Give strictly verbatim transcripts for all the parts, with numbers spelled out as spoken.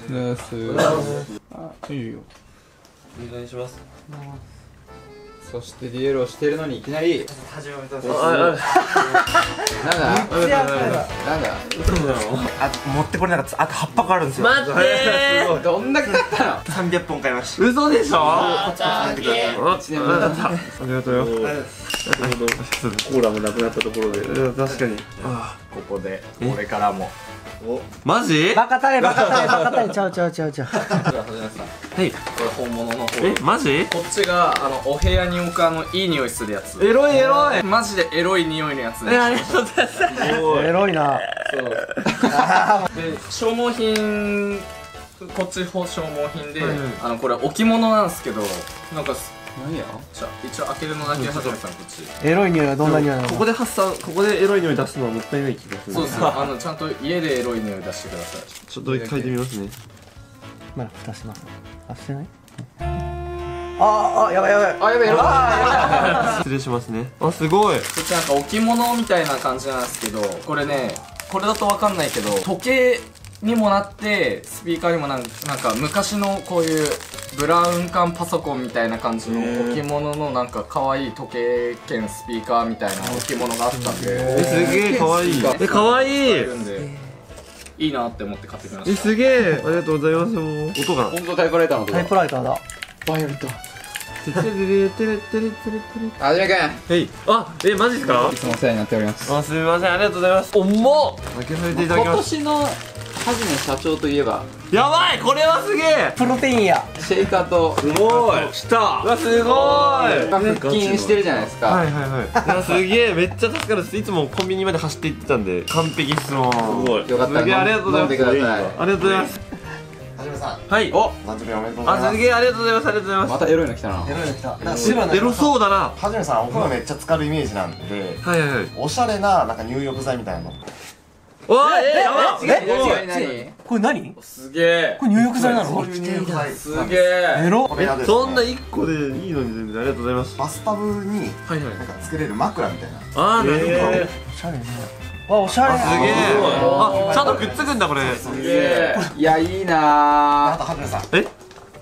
ナス。あ、いいよ。 お願いします。 そしてディエロをしてるのにいきなり。 始めた。 なんだ。なんだ。 あ、持ってこれなかった。あとはっぱこあるんですよ。 待ってー。 どんだけだったの。 さんびゃっぽん買いました。 嘘でしょ。 こっち持ってください。 一年分だった。 ありがとうよ。コーラもなくなったところで。確かに。 ここで俺からも。 マジ？ バカタレバカタレバカタレちゃうちゃうちゃうちゃう。 はい。 これ本物の方。 え、マジ？ こっちがあのお部屋に置くあのいい匂いするやつ。 エロいエロい。 マジでエロい匂いのやつ。 え、ありがとうございます。 エロいな。 そう。で消耗品、こっち消耗品で、あのこれ置物なんですけど、なんか何や。 じゃ一応開けるのだけはじめさんこっち。 エロい匂いはどんな匂いなの？ ここで発散、ここでエロい匂い出すのはもったいない気がする。 そうそう。あのちゃんと家でエロい匂い出してください。 ちょっと嗅いでみますね。 まだ蓋します。あ、してない？ああ、やばいやばい。 あ、やべえやばい。 失礼しますね。あ、すごい。 こっちなんか置物みたいな感じなんですけど、これね、これだとわかんないけど、時計にもなってスピーカーにもなんなんか昔のこういうブラウン管パソコンみたいな感じの置物のなんか可愛い時計兼スピーカーみたいな置物があったんで、 え、すげえ可愛い。え、可愛い。 いるんでいいなって思って買ってきまえ、 した。 すげえ。ありがとうございます。もう音が。 本当タイプライターの音だ。 タイプライターだ。 バイオレット。 ててれれてれてれてれてれ。 はじめくん。 はい。あ、え、マジですかい？つもお世話になっております。 あ、すみません。ありがとうございます。重っ。開けさせていただき今ます。 年のはじめ社長といえばやばい。これはすげえ。 プロテインや。 シェイカーとすごい。した。うわ、すごい。 腹筋してるじゃないですか。 はいはいはい。いや、すげえ。めっちゃ助かるです。いつもコンビニまで走って行ってたんで完璧っすもん。すごい。 よかったらすげえ、ありがとうございます。 飲んでください。 ありがとうございます。 はじめさん、 はい。 お、 誕生日おめでとうございまあ、 す。 すげえ、ありがとうございます。ありがとうございます。 またエロいの来たな。 エロいの来た。なんか白な。 エロそうだな。 はじめさん、お風呂めっちゃ浸かるイメージなんで、 はいはいはい。 おしゃれななんか入浴剤みたいなの。 おい、え、やばええ、何何？ これ何？ すげえ。 これ入浴剤なの？ そういう入浴剤。 すげえ。 エロ。 これがですね、 そんな一個でいいのに全然ありがとうございます。 バスタブにはいはい。 なんかつけれる枕みたいな。 あー、なるほど。 おしゃれね。わ、おしゃれ。 すげえ。あ、ちゃんとくっつくんだこれ。 すげえ。いや、いいなあとはじめさん、 え？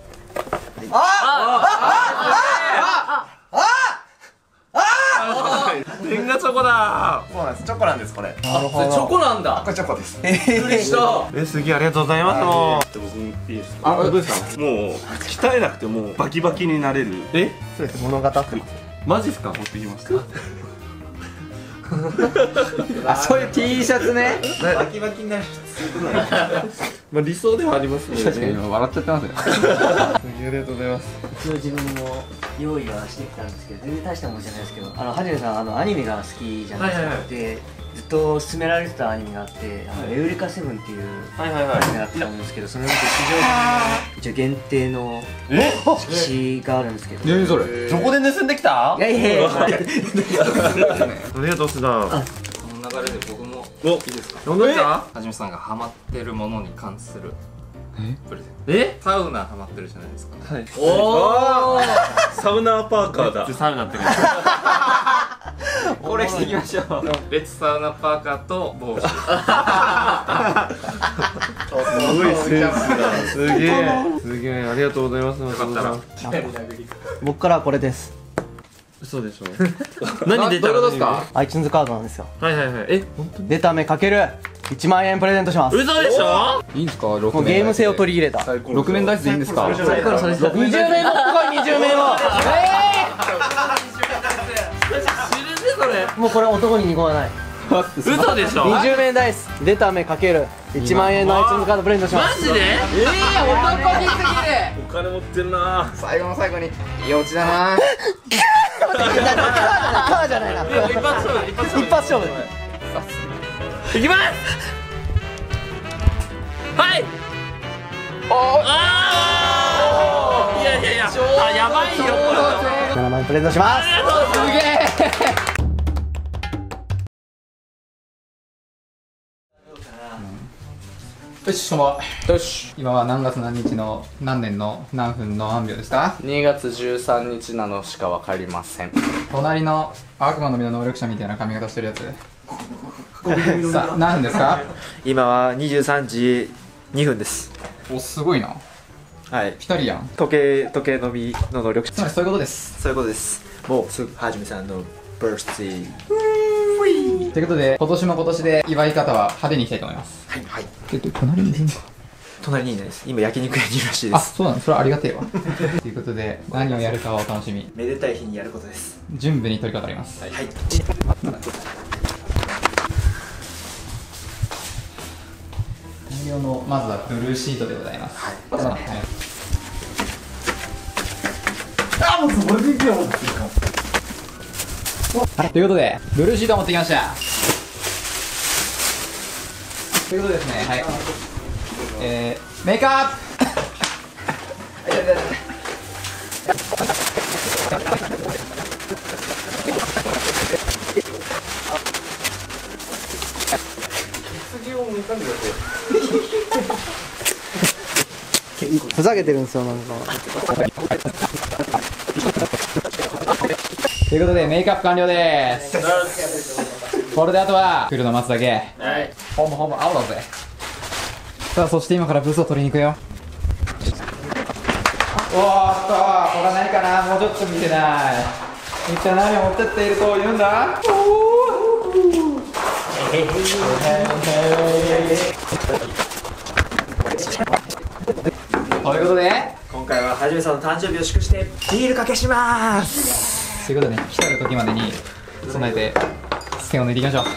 レンガチョコだそうなんです。チョコなんですこれ。 なるほど。 チョコなんだ。 これチョコです。 えびっくりした。 ー。え、すげえ、ありがとうございます。もう。 僕いいですか？ あ、どうですか？ もう鍛えなくてもバキバキになれる。 え、 そうです。物語ってます。 マジっすか？ 持ってきました。 あ、そういう T シャツね。 バキバキになるまあ理想ではありますね。 確かに今笑っちゃってますよ。 ありがとうございます。 一応自分も用意はしてきたんですけど、全然大したもんじゃないですけど、あのはじめさんあのアニメが好きじゃないですか。 はいはいはいでずっと勧められてたアニメがあって、あのエウレカセブンっていうはいはいはい。 アニメがあったんですけど、その中で一応限定のえ？ 色紙があるんですけど。 何それ？ どこで盗んできた？ いやいやいや。 ありがとうすな。 この流れで僕もお、 いいですか？ 飲んだか？ はじめさんがハマってるものに関するプレゼント。 え？ サウナハマってるじゃないですか。 はい。 おお。 サウナーパーカーだ。 サウナってる。 これしていきましょう。 レッツサウナパーカーと帽子。 すごいセンスだ。 すげえ。すげえ、ありがとうございます。よかったら僕からはこれです。 嘘でしょ。何出たの？ どういうことですか？ iTunes カードなんですよ。 はいはいはい。え、本当に？ 出た目かけるいちまんえんプレゼントします。も嘘でしょ？ いいんですか？ろくうゲーム性を取り入れた。 ろく面ダイスでいいんですか？ にじゅうめい持ってこいにじゅうめいを。 知るねそれ。 もうこれ男に濁らない。 嘘でしょ？ にじゅうめいダイス出た目かけるいちまんえんの iTunes カードプレゼントします。 マジで？ ええ、男気すぎる。 お金持ってるな。 最後の最後に幼稚だな。 カーじゃないな。 一発勝負、一発一発勝負。 いきます。はい。ああ。いやいやいや。あ、やばいよ。 ななまんえんプレゼントします。 すげえ。よし、こんばんは。よし。今は何月何日の何年の何分の何秒ですか？ にがつじゅうさんにちなのしかわかりません。 隣の悪魔の実の能力者みたいな髪型してるやつ。さあ、何分ですか？ 今はにじゅうさんじにふんです。 お、すごいな。 はいピタリやん。 時計時計のみの能力つまりそういうことです。 そういうことです。もうすぐはじめさんのバースデー。 ということで、今年も今年で祝い方は派手にいきたいと思います。 はいはい。 えっと、隣にいるんか。 隣にいないです。今焼肉屋にいるらしいであ、 す。 そうなの、それはありがてえわ。ということで、何をやるかはお楽しみ。 めでたい日にやることです。 準備に取り掛かります。 はい。 大量の、まずはブルーシートでございます。はい。はい。あ、もうそれでいいよ。ということで、ブルーシートを持ってきました。ということですね、はい。えー、メイクアップふざけてるんですよ、なんか。 ということで、メイクアップ完了です。これであとは、来るの待つだけ。はい。ほぼほぼ青だぜ。さあ、そして今からブスを取りに行くよ。おーっと、これは何かな、もうちょっと見てない。一体何を持ってっていると言うんだ。ということで、 今回ははじめさんの誕生日を祝してビールかけしまーす。 ということで、来たる時までに備えてスケを抜いていきましょう。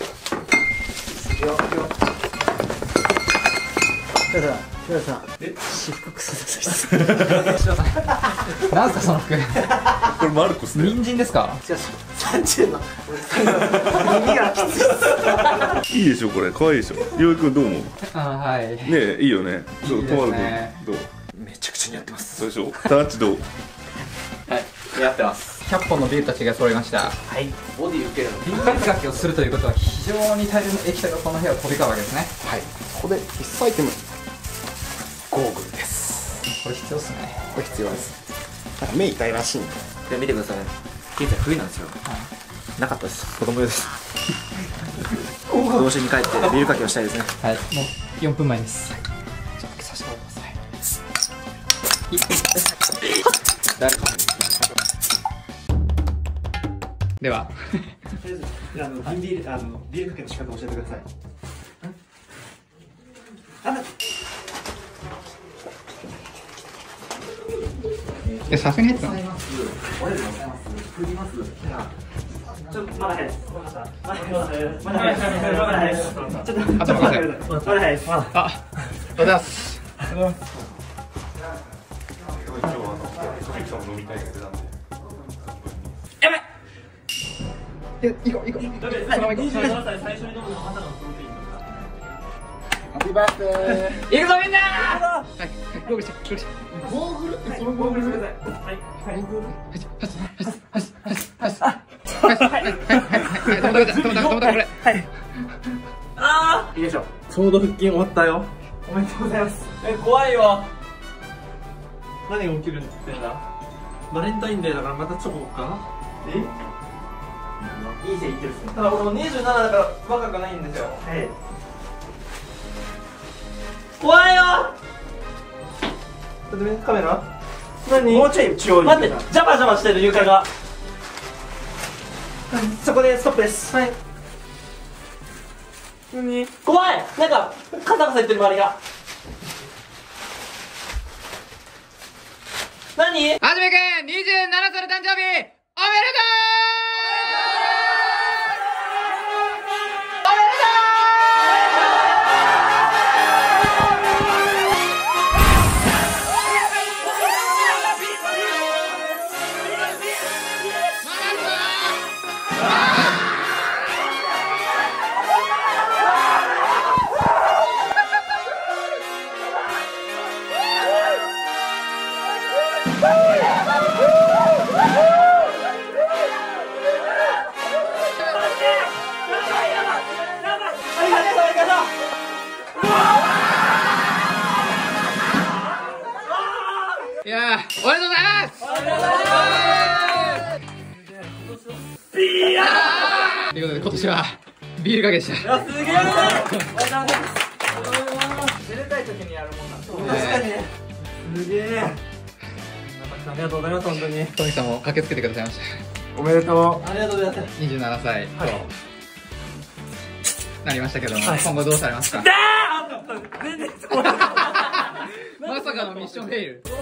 ヒロさん、ヒロさん、私服クソダサいっす。 なんすかその服。 これマルコスだよ。 人参ですか。 しかし、さんじゅうの耳がきついっす。 いいでしょこれ、可愛いでしょ。りょういくんどう思う？ねあ、はい。 え、いいよね。どう、 いいですねとまるくんどう？ めちゃくちゃ似合ってます。 そうでしょ。タッチどう？ はいやってます。 ひゃっぽんのビールたちが揃いました。 はいボディ受けるの。 ビールかけをするということは非常に大量の液体がこの部屋を飛び交うわけですね。 はい、ここで必須アイテム、ゴーグルです。 これ必要っすね。 これ必要です。なんか目痛いらしいんで。 で見てください。現在冬なんですよ。なかったです。子供用です。童心に帰ってビールかけをしたいですね。 はい、もうよんぷんまえです。 じゃあ開けさせてください。 誰かではあのビールあのビールかけの仕方教えてください。 え、さすがに入ってたの。 ちょっとまだ早いです。まだ早いです。まだ早いです。まだ早いです。ちょっとあ、ちょっと待って。 まだ早いです。まだ早いです。 あ、ありがとうございます。やばい。いや、行こう、行こう。そのまま行こう。ハッピーバースデー。行くぞみんな。はい、ゴーグルして、ゴーグルして。ゴーグル？そのゴーグルしてください。はい、はい。ゴーグル。はい、はい、はい、はい、はい、はい、はい、はい、はい、はい、止まった、止まった、止まった、これ。はい。ああ。いいでしょう。 ちょうど腹筋終わったよ。 おめでとうございます。 え怖いわ。何が起きるって言ってんだ。バレンタインデーだからまたチョコか。え？ いい線いってるっすね。 ただ俺もにじゅうななだから若くないんですよ。 はい。 怖いよ。ちょっとねカメラ。何？ もうちょい中央に。 待って、ジャバジャバしてる床が。 そこでストップです。 はい。何？怖い。なんかカサカサ言ってる周りが。何？ はじめくん、にじゅうななさいの誕生日、おめでとう。いやー、おめでとうございます。ビールということで今年はビールかけでした。 すげえ。 めでたい時にやるもんなんです確かにすげえ。ありがとうございます本当に。 トミさんも駆けつけてくださいました。 おめでとう。ありがとうございます。 にじゅうななさいとなりましたけども、 はい今後どうされますか？ あー全然そうだ。 まさかのミッションフェイル。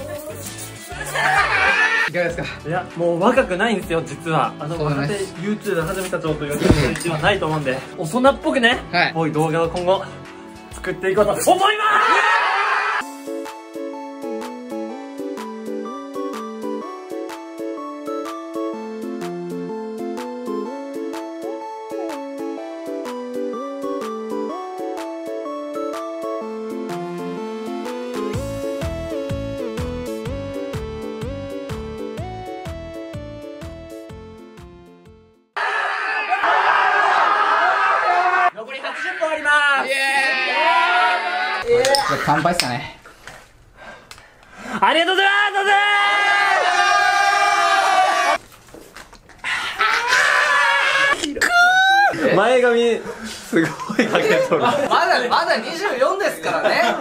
いかがですか？ いやもう若くないんですよ実は。あのそうなん若手です YouTube 始めた状という一はないと思うんで、大人っぽくね、 はいこういう動画を今後作っていこうと思います。残りはちじゅっぷんあります。 イエーイ。乾杯っすかね。 ありがとうございます。 前髪すごいかけとる。 まだまだにじゅうよんですからね。